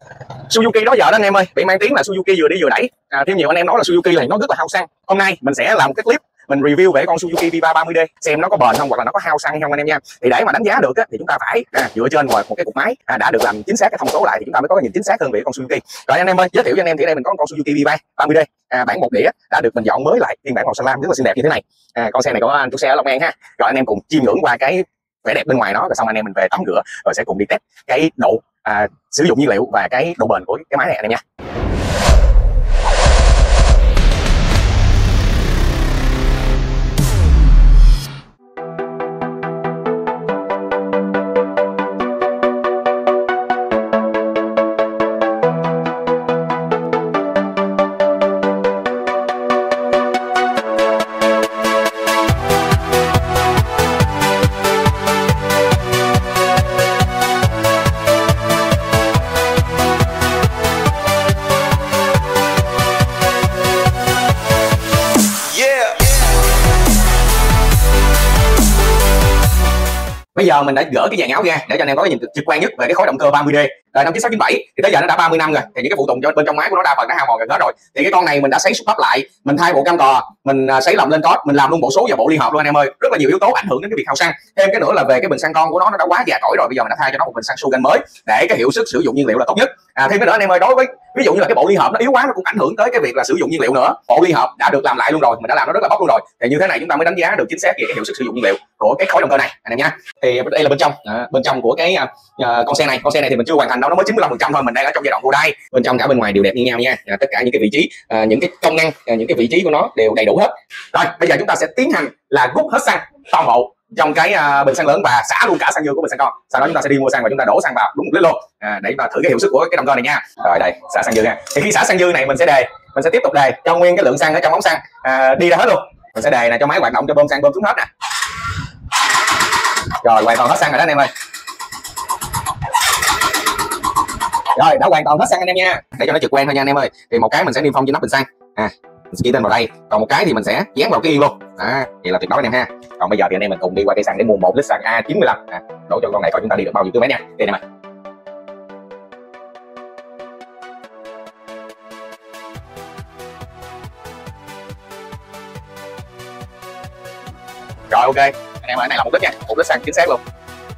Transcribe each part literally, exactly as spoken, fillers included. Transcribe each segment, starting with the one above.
Suzuki đó giờ đó anh em ơi, bị mang tiếng là Suzuki vừa đi vừa đẩy. À, thêm nhiều anh em nói là Suzuki là nó rất là hao xăng. Hôm nay mình sẽ làm một cái clip mình review về con Suzuki Viva ba mươi D xem nó có bền không hoặc là nó có hao xăng hay không anh em nha. Thì để mà đánh giá được á, thì chúng ta phải à, dựa trên một, một cái cục máy à, đã được làm chính xác cái thông số lại thì chúng ta mới có cái nhìn chính xác hơn về con Suzuki. Rồi anh em ơi, giới thiệu cho anh em thì đây mình có con Suzuki Viva ba mươi D à, bản một đĩa đã được mình dọn mới lại phiên bản màu xanh lam rất là xinh đẹp như thế này. À, con xe này có anh chủ xe ở Long An ha. Rồi anh em cùng chiêm ngưỡng qua cái vẻ đẹp bên ngoài nó, rồi xong anh em mình về tắm rửa rồi sẽ cùng đi test cái độ à, sử dụng nhiên liệu và cái độ bền của cái máy này anh em nha. Bây giờ mình đã gỡ cái dàn áo ra để cho anh em có cái nhìn trực quan nhất về cái khối động cơ ba mươi D. Rồi năm chín sáu chín bảy thì tới giờ nó đã ba mươi năm rồi, thì những cái phụ tùng bên trong máy của nó đa phần đã hao mòn gần hết rồi. Thì cái con này mình đã sấy súp lại, mình thay bộ cam cò, mình sấy lồng lên cốt, mình làm luôn bộ số và bộ ly hợp luôn anh em ơi. Rất là nhiều yếu tố ảnh hưởng đến cái việc hao xăng. Thêm cái nữa là về cái bình xăng con của nó nó đã quá già cỗi rồi, bây giờ mình đã thay cho nó một bình xăng Sugan mới để cái hiệu suất sử dụng nhiên liệu là tốt nhất. À, thêm cái nữa anh em ơi, đối với ví dụ như là cái bộ ly hợp nó yếu quá nó cũng ảnh hưởng tới cái việc là sử dụng nhiên liệu nữa. Bộ ly hợp đã được làm lại luôn rồi, mình đã làm nó rất là bóc luôn rồi. Thì như thế này chúng ta mới đánh giá được chính xác về cái hiệu suất sử dụng nhiên liệu của cái khối động cơ này anh em nhé. Thì đây là bên trong à, bên trong của cái uh, con xe này con xe này thì mình chưa hoàn thành đâu, nó mới chín mươi lăm phần trăm thôi, mình đang ở trong giai đoạn vô đai. Bên trong cả bên ngoài đều đẹp như nhau nha, à, tất cả những cái vị trí à, những cái công năng à, những cái vị trí của nó đều đầy đủ hết. Rồi bây giờ chúng ta sẽ tiến hành là rút hết xăng toàn bộ trong cái uh, bình xăng lớn và xả luôn cả xăng dư của bình xăng con. Sau đó chúng ta sẽ đi mua xăng và chúng ta đổ xăng vào đúng một lít luôn à, để mà thử cái hiệu suất của cái động cơ này nha. Rồi đây xả xăng dư ha. Thì khi xả xăng dư này mình sẽ đề mình sẽ tiếp tục đề cho nguyên cái lượng xăng ở trong ống xăng à, đi ra hết luôn. Mình sẽ đề này cho máy hoạt động cho bơm xăng bơm xuống hết nè. Rồi hoàn toàn hết xăng rồi đó anh em ơi. Rồi đã hoàn toàn hết xăng anh em nha. Để cho nó trực quan thôi nha anh em ơi. Thì một cái mình sẽ niêm phong trên nắp bình xăng à, mình sẽ ghi tên vào đây, còn một cái thì mình sẽ dán vào cái yên luôn à, vậy là tuyệt đối anh em ha. Còn bây giờ thì anh em mình cùng đi qua cây xăng để mua một lít xăng A chín mươi lăm à, đổ cho con này coi chúng ta đi được bao nhiêu km nha. Đây nè mày. Rồi ok anh em ơi, cái này là một lít nha, một lít xăng chính xác luôn.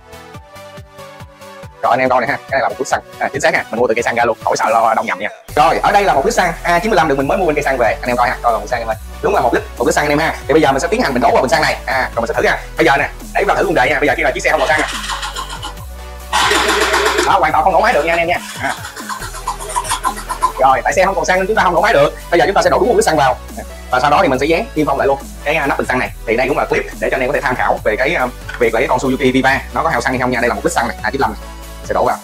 Rồi anh em coi này ha, cái này là một lít xăng à, chính xác ha, mình mua từ cây xăng ra luôn, khỏi sợ lo đông nhầm nha. Rồi ở đây là một lít xăng A chín mươi lăm được mình mới mua bên cây xăng về, anh em coi ha, coi là một xăng em ơi, đúng là một lít một lít xăng anh em ha. Thì bây giờ mình sẽ tiến hành mình đổ vào bình xăng này à, rồi mình sẽ thử nha. Bây giờ nè, để vào thử cùng đề nha. Bây giờ khi là chiếc xe không đổ xăng nè, đó hoàn toàn không nổ máy được nha anh em nha à. Rồi tại xe không còn xăng nên chúng ta không nổ máy được. Bây giờ chúng ta sẽ đổ đúng một lít xăng vào và sau đó thì mình sẽ dán niêm phong lại luôn cái nắp bình xăng này. Thì đây cũng là clip để cho anh em có thể tham khảo về cái việc là cái con Suzuki Viva nó có hao xăng hay không nha. Đây là một lít xăng này A chín mươi lăm này, sẽ đổ vào.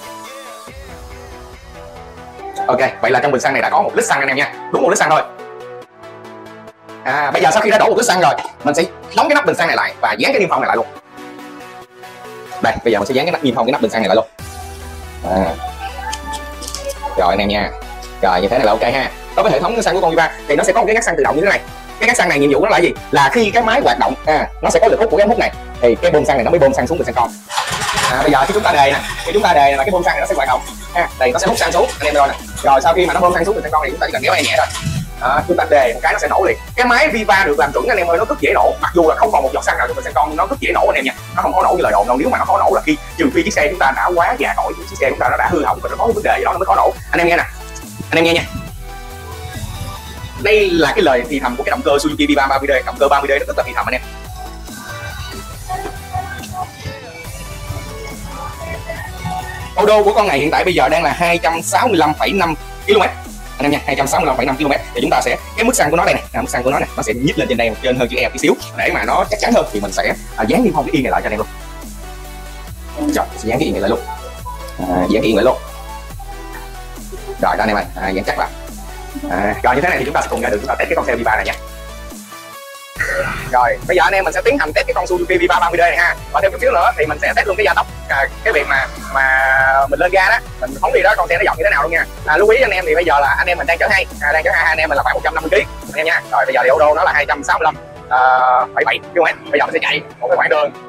Ok, vậy là trong bình xăng này đã có một lít xăng anh em nha, đúng một lít xăng thôi. À, bây giờ sau khi đã đổ một lít xăng rồi, mình sẽ đóng cái nắp bình xăng này lại và dán cái niêm phong này lại luôn. Đây, bây giờ mình sẽ dán cái nắp niêm phong cái nắp bình xăng này lại luôn. À. Rồi anh em nha. Rồi như thế này là ok ha. Đối với hệ thống xăng của con Viva thì nó sẽ có một cái ngắt xăng tự động như thế này. Cái ngắt xăng này nhiệm vụ nó là gì? Là khi cái máy hoạt động à, nó sẽ có lực hút của cái ống hút này thì cái bơm xăng này nó mới bơm xăng xuống bình xăng con. À, bây giờ khi chúng ta đề nè, khi chúng ta đề là cái bơm xăng này nó sẽ hoạt động. À, đây nó sẽ hút xăng xuống anh em coi nè. Rồi sau khi mà nó bơm xăng xuống bình xăng con thì chúng ta chỉ cần kéo nhẹ thôi. À, chúng ta đề một cái nó sẽ nổ liền. Cái máy Viva được làm chuẩn anh em ơi, nó rất dễ nổ, mặc dù là không còn một giọt xăng nào trong bình xăng con, nó rất dễ nổ anh em nha. Nó không có nổ như lời đồn đâu. Nếu mà nó có nổ là khi trừ phi chiếc xe chúng ta đã quá già cỗi, chiếc xe chúng ta nó đã hư hỏng và nó có vấn đề gì đó nó mới có nổ. Anh em nghe nè, anh em nghe nha. Đây là cái lời thì thầm của cái động cơ Suzuki Viva ba mươi D. Động cơ ba mươi D nó rất là thì thầm anh em. Ô đô của con này hiện tại bây giờ đang là hai trăm sáu mươi lăm phẩy năm ki lô mét anh em nha, hai trăm sáu mươi lăm phẩy năm ki lô mét. Thì chúng ta sẽ cái mức xăng của nó đây này, à, mức xăng của nó này nó sẽ nhích lên trên đây trên hơn chữ E tí xíu để mà nó chắc chắn hơn. Thì mình sẽ à, dán niêm phong cái yên này lại cho anh em luôn. Rồi sẽ dán cái yên này lại luôn, à, dán cái yên lại luôn. Rồi đó anh em ơi, à, dán chắc vào. À, rồi như thế này thì chúng ta sẽ cùng ra được chúng ta test cái con xe Viva này nha. Rồi bây giờ anh em mình sẽ tiến hành test cái con Suzuki Viva ba mươi D này ha. Và thêm chút xíu nữa thì mình sẽ test luôn cái gia tốc, à, cái việc mà mà mình lên ga đó, mình phóng đi đó con xe nó dọn như thế nào luôn nha. À, lưu ý anh em thì bây giờ là anh em mình đang chở hai, à, đang chở hai anh em mình là khoảng một trăm năm mươi ki lô gam anh em nha. Rồi bây giờ thì ô đô nó là hai trăm sáu mươi lăm phẩy bảy ki lô mét. Bây giờ mình sẽ chạy một cái khoảng đường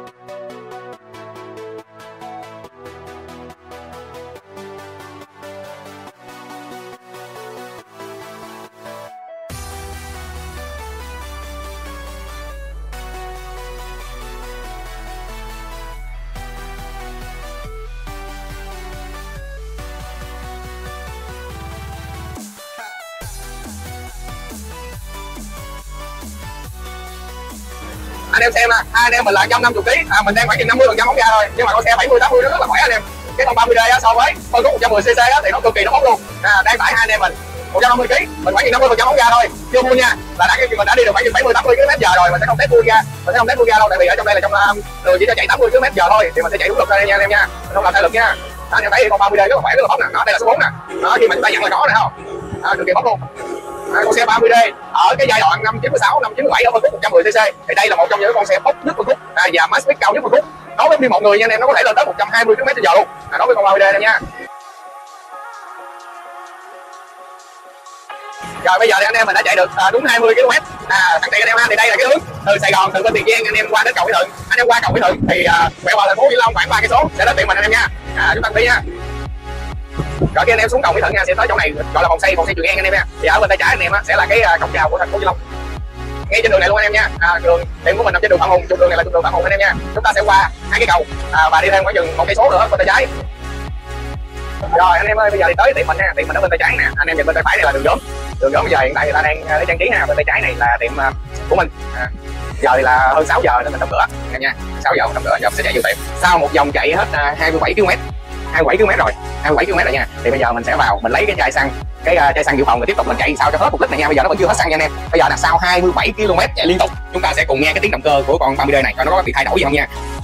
anh em xem nè, hai anh em mình là một trăm năm mươi ký, à, mình đang khoảng chừng năm mươi phần trăm bóng ga thôi, nhưng mà con xe bảy mươi tám mươi nó rất là khỏe anh em. Cái con ba mươi D á, so với phân khúc một trăm mười xê xê á, thì nó cực kỳ nó bóng luôn. À, đang tải hai anh em mình một trăm năm mươi ký, mình khoảng chừng năm mươi phần trăm bóng ga thôi, chưa full nha, là đã mình đã đi được khoảng chừng bảy mươi tám mươi ki lô mét giờ rồi, mình sẽ không test full ga, mình sẽ không test full ga đâu, tại vì ở trong đây là trong đường chỉ cho chạy tám mươi ki lô mét giờ thôi, thì mình sẽ chạy đúng lực đây nha anh em nha, mình không làm sai lực nha. Đó, anh em thấy con ba mươi D rất là khỏe, rất là bóng nè, đó đây là số bốn nè, đó khi mình ta dặn là có này không, à, cực kỳ bóng luôn. À, con xe ba mươi D ở cái giai đoạn năm chín mươi sáu, năm chín mươi bảy ở phân khúc một trăm mười xê xê thì đây là một trong những con xe bốc nhất phân khúc, à, và max speed cao nhất phân khúc. Đối với đi một người nha anh em, nó có thể lên tới một trăm hai mươi ki lô mét trên giờ luôn. À, đối với con ba mươi D này nha. Rồi bây giờ thì anh em mình đã chạy được à, đúng hai mươi ki lô mét. À, thằng này anh em ha, thì đây là cái hướng từ Sài Gòn, từ bên Tiền Giang anh em qua đến cầu Mỹ Thuận. Anh em qua cầu Mỹ Thuận thì à, quẹo vào thành phố Vĩnh Long khoảng ba cây số sẽ đến tiệm mình anh em nha. À, chúng ta đi nha. Rồi khi anh em xuống cầu Mỹ Thuận nha, sẽ tới chỗ này gọi là vòng xoay, vòng xoay Trường An anh em nha. Thì ở bên tay trái anh em á, sẽ là cái à, cổng chào của thành phố Vĩnh Long. Ngay trên đường này luôn anh em nha. À, đường tiệm của mình nằm trên đường Phạm Hùng, trục đường này là trục đường Phạm Hùng anh em nha. Chúng ta sẽ qua hai cái cầu à, và đi thêm khoảng chừng một cây số nữa bên tay trái. Rồi anh em ơi, bây giờ thì tới tiệm mình nha, tiệm mình ở bên tay trái nè, anh em nhìn bên tay phải này là đường gốm. Đường gốm bây giờ hiện tại người ta đang lấy trang trí ha, bên tay trái này là tiệm uh, của mình. À, giờ thì là hơn sáu giờ nên mình đóng cửa anh em nha. sáu giờ đóng cửa, giờ sẽ chạy vô tiệm. Sau một vòng chạy hết uh, hai mươi bảy ki lô mét, hai mươi bảy ki lô mét rồi, hai mươi bảy ki lô mét rồi nha. Thì bây giờ mình sẽ vào mình lấy cái chai xăng, cái uh, chai xăng dự phòng rồi tiếp tục mình chạy sao cho hết một lít này nha. Bây giờ nó vẫn chưa hết xăng nha anh em. Bây giờ là sau hai mươi bảy ki lô mét chạy liên tục, chúng ta sẽ cùng nghe cái tiếng động cơ của con ba mươi D này coi nó có bị thay đổi gì không nha.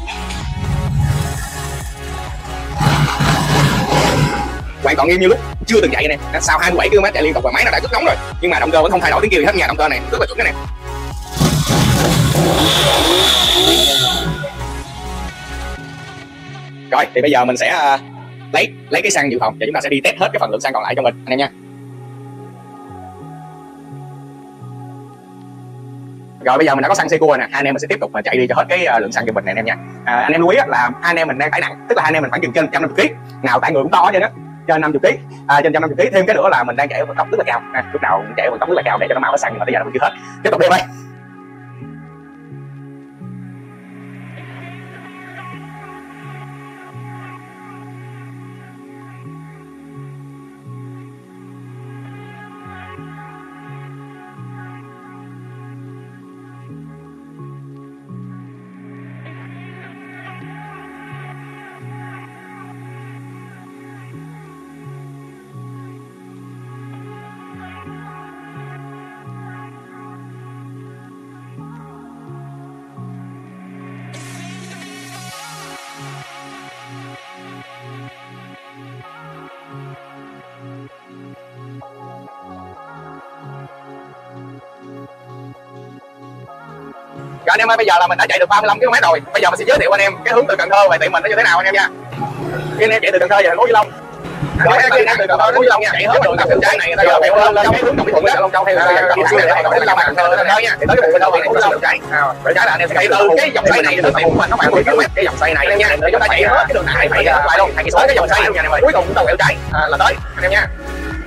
Hoàn toàn im như lúc chưa từng chạy này. Sau hai mươi bảy ki lô mét chạy liên tục và máy nó đã rất nóng rồi, nhưng mà động cơ vẫn không thay đổi tiếng kêu gì hết nha. Động cơ này rất là chuẩn này nè. Rồi thì bây giờ mình sẽ uh, lấy lấy cái xăng dự phòng và chúng ta sẽ đi test hết cái phần lượng xăng còn lại cho mình anh em nha. Rồi bây giờ mình đã có xăng Seco rồi nè, hai anh em mình sẽ tiếp tục mà chạy đi cho hết cái uh, lượng xăng cho mình này anh em nha. À, anh em lưu ý là hai anh em mình đang tải nặng, tức là hai anh em mình khoảng chừng trên một trăm năm mươi ký, nào tại người cũng to hết trơn á, trên năm mươi ký, à, trên một trăm năm mươi ký. Thêm cái nữa là mình đang chạy ở vận tốc rất là cao, à, lúc nào cũng chạy ở vận tốc rất là cao để cho nó mau hết xăng, nhưng mà bây giờ nó chưa hết. Tiếp tục đi em ơi. Rồi anh em ơi, bây giờ là mình đã chạy được ba mươi lăm ki lô mét rồi. Bây giờ mình sẽ giới thiệu anh em cái hướng từ Cần Thơ về tiệm mình nó như thế nào anh em nha. Khi anh em chạy từ Cần Thơ về thành phố Vĩnh Long, rồi khi anh em từ Cần Thơ đến Vĩnh Long nha, chạy hết đường cặp bên trái này, bây giờ quẹo lên lên cái hướng Đồng Mỹ Thuận đó, Long Châu hay là đi thẳng về thành phố Vĩnh Long Cần Thơ Cần Thơ nha. Thì tới cái vùng Cần Thơ về thành phố Vĩnh Long chạy. Rồi trái là anh em sẽ chạy từ cái vòng xoay này tới tiệm của mình nó khoảng mười ki lô mét. Cái vòng xoay này anh em nha, để chúng ta chạy hết cái đường này phải lại luôn, hai cây số cái vòng xoay nha anh em ơi. Cuối cùng chúng ta quẹo trái là tới anh em nha.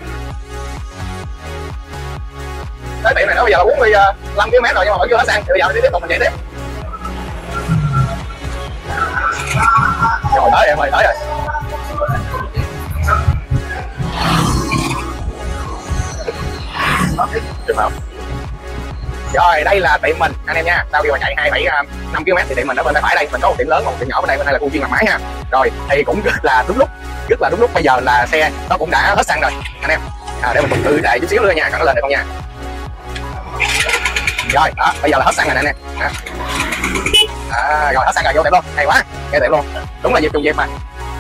Tới tiệm này nó bây giờ là bốn mươi lăm ki lô mét rồi nhưng mà vẫn chưa hết xăng. Thì bây giờ đi tiếp tục mình chạy tiếp. Rồi tới em ơi, tới rồi. Rồi đây là tiệm mình anh em nha. Sau khi mà chạy hai phẩy năm ki lô mét thì tiệm mình ở bên tay phải đây, mình có một tiệm lớn, một tiệm nhỏ bên đây, bên đây là khu chuyên làm máy ha. Rồi thì cũng rất là đúng lúc, rất là đúng lúc bây giờ là xe nó cũng đã hết xăng rồi anh em. À, để mình cùng thử chạy chút xíu nữa nha, còn nó lên được không nha. Rồi đó, bây giờ là hết xăng rồi nè anh em. À, rồi hết xăng rồi, vô tiệm luôn, hay quá, ngay tiệm luôn, đúng là dịp trùng dịp mà.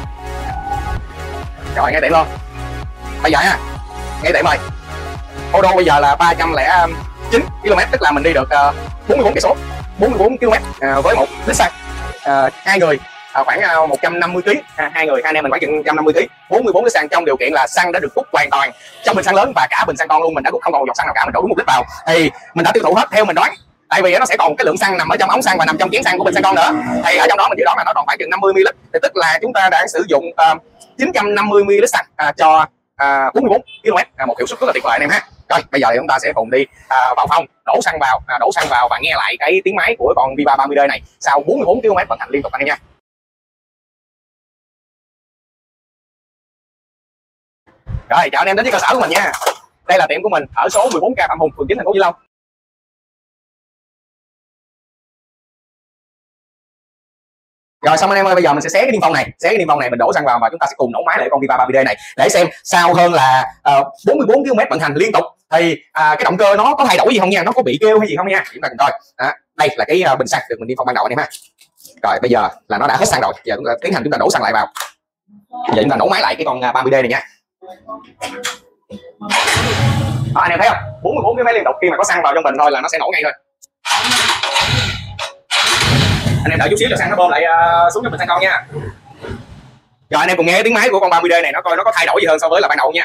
Rồi ngay tiệm luôn, bây giờ nha, ngay tiệm rồi. Ô đô bây giờ là ba trăm lẻ chín ki lô mét, tức là mình đi được uh, bốn mươi bốn cây số, bốn mươi bốn ki lô mét uh, với một lít xăng. Uh, hai người uh, khoảng uh, một trăm năm mươi ký, uh, hai người hai anh em mình khoảng chừng một trăm năm mươi ký, bốn mươi bốn lít xăng trong điều kiện là xăng đã được hút hoàn toàn trong bình xăng lớn và cả bình xăng con luôn, mình đã hút không còn một giọt xăng nào cả, mình đổ đúng một lít vào thì mình đã tiêu thụ hết theo mình đoán. Tại vì nó sẽ còn cái lượng xăng nằm ở trong ống xăng và nằm trong chén xăng của bình xăng con nữa, thì ở trong đó mình dự đoán là nó còn khoảng chừng năm mươi mi li lít, thì tức là chúng ta đã sử dụng uh, chín trăm năm mươi mi li lít xăng uh, cho uh, bốn mươi bốn ki lô mét, uh, một hiệu suất rất là tuyệt vời anh em ha. Rồi bây giờ thì chúng ta sẽ cùng đi uh, vào phòng đổ xăng vào, uh, đổ xăng vào và nghe lại cái tiếng máy của con Viva ba mươi D này sau bốn mươi bốn ki lô mét vận hành liên tục anh em nha. Rồi chào anh em đến với cơ sở của mình nha. Đây là tiệm của mình ở số mười bốn K Phạm Hùng, phường chín, thành phố Vĩnh Long. Rồi xong anh em ơi, bây giờ mình sẽ xé cái niêm phong này, xé cái niêm phong này mình đổ xăng vào và chúng ta sẽ cùng nổ máy lại con Viva ba mươi D này để xem sau hơn là uh, bốn mươi bốn ki lô mét vận hành liên tục thì uh, cái động cơ nó có thay đổi gì không nha, nó có bị kêu hay gì không nha, chúng ta cùng coi. Đó, đây là cái uh, bình xăng được mình niêm phong ban đầu anh em ha. Rồi bây giờ là nó đã hết xăng rồi, giờ chúng ta tiến hành chúng ta đổ xăng lại vào. Giờ chúng ta nổ máy lại cái con ba mươi D này nha. Đó, anh em thấy không, bốn mươi bốn cái máy liên tục khi mà có xăng vào trong bình thôi là nó sẽ nổ ngay thôi. Anh em đợi chút xíu cho xăng nó bơm lại uh, xuống cho mình xăng con nha. Rồi anh em cùng nghe tiếng máy của con ba mươi D này, nó coi nó có thay đổi gì hơn so với là ban đầu nha.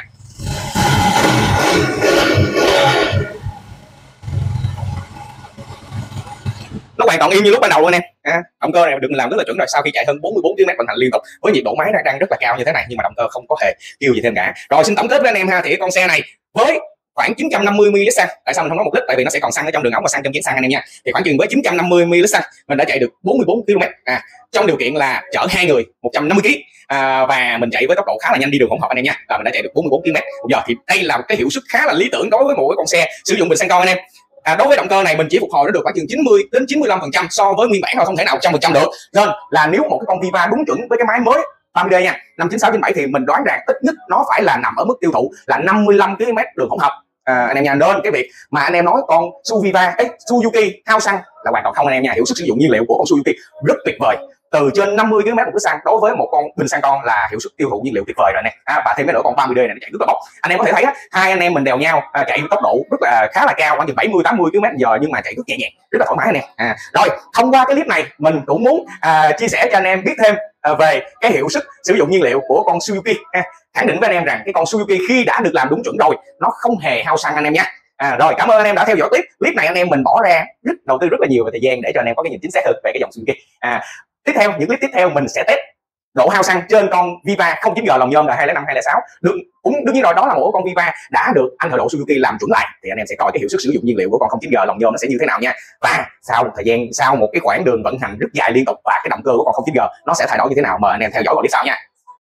Nó hoàn toàn im như lúc ban đầu luôn anh em. À, động cơ này đừng làm rất là chuẩn rồi, sau khi chạy hơn bốn mươi bốn ki lô mét vận hành liên tục với nhiệt độ máy đang rất là cao như thế này nhưng mà động cơ không có hề kêu gì thêm cả. Rồi xin tổng kết với anh em ha, thì con xe này với khoảng chín trăm năm mươi mi li lít xăng, tại sao mình không nói một lít, tại vì nó sẽ còn xăng ở trong đường ống và xăng trong chén xăng anh em nha. Thì khoảng chừng với chín trăm năm mươi mi li lít xăng mình đã chạy được bốn mươi bốn ki lô mét à, trong điều kiện là chở hai người một trăm năm mươi ki lô gam à, và mình chạy với tốc độ khá là nhanh đi đường hỗn hợp anh em nha, và mình đã chạy được bốn mươi bốn ki lô mét một giờ. Thì đây là một cái hiệu suất khá là lý tưởng đối với một cái con xe sử dụng bình xăng con anh em. À, đối với động cơ này mình chỉ phục hồi nó được khoảng chừng chín mươi đến chín mươi lăm phần trăm so với nguyên bản thôi, không thể nào một trăm phần trăm được. Nên là nếu một cái con Viva đúng chuẩn với cái máy mới ba mươi D nha, năm chín sáu chín bảy thì mình đoán rằng ít nhất nó phải là nằm ở mức tiêu thụ là năm mươi lăm ki lô mét đường hỗn hợp. À, anh em nha, nên cái việc mà anh em nói con Suviva ấy, Suzuki hao xăng là hoàn toàn không anh em nha. Hiệu suất sử dụng nhiên liệu của con Suzuki rất tuyệt vời, từ trên năm mươi ki lô mét một lít xăng đối với một con bình xăng con là hiệu suất tiêu thụ nhiên liệu tuyệt vời rồi nè. À, và thêm cái nữa con ba mươi D này nó chạy rất là bốc, anh em có thể thấy á, hai anh em mình đèo nhau à, chạy với tốc độ rất là khá là cao, khoảng chừng bảy mươi tám mươi ki lô mét giờ nhưng mà chạy rất nhẹ nhàng, rất là thoải mái nè. À, rồi thông qua cái clip này mình cũng muốn à, chia sẻ cho anh em biết thêm à, về cái hiệu suất sử dụng nhiên liệu của con Suzuki, à, khẳng định với anh em rằng cái con Suzuki khi đã được làm đúng chuẩn rồi nó không hề hao xăng anh em nhé. À, rồi cảm ơn anh em đã theo dõi clip clip này. Anh em mình bỏ ra rất đầu tư rất là nhiều về thời gian để cho anh em có cái nhìn chính xác hơn về cái dòng Suzuki. À, tiếp theo những clip tiếp theo mình sẽ test độ hao xăng trên con Viva không chín G lồng nhôm là hai không năm hai không sáu. Được, cũng đương nhiên rồi, đó là một con Viva đã được anh thợ độ Suzuki làm chuẩn lại, thì anh em sẽ coi cái hiệu suất sử dụng nhiên liệu của con không chín G lồng nhôm nó sẽ như thế nào nha. Và sau một thời gian, sau một cái quãng đường vận hành rất dài liên tục và cái động cơ của con không chín G nó sẽ thay đổi như thế nào, mời anh em theo dõi vào clip sau nha.